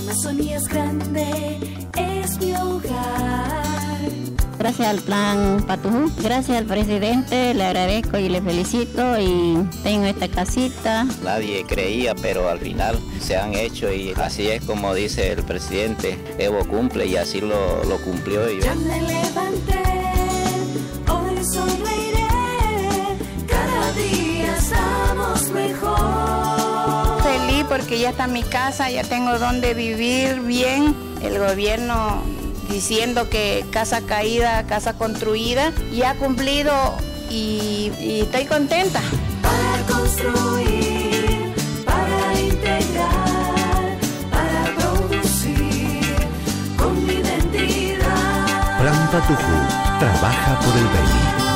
Amazonia es grande, es mi hogar. Gracias al Plan Patujú, gracias al presidente, le agradezco y le felicito y tengo esta casita. Nadie creía, pero al final se han hecho y así es como dice el presidente, Evo cumple y así lo cumplió. Ya me levanté, hoy sonreiré, cada día estamos mejor. Feliz porque ya está mi casa, ya tengo donde vivir bien. El gobierno diciendo que casa caída, casa construida, y ha cumplido y estoy contenta. Para construir, para integrar, para producir con mi identidad. Plan Patujú, trabaja por el Beni.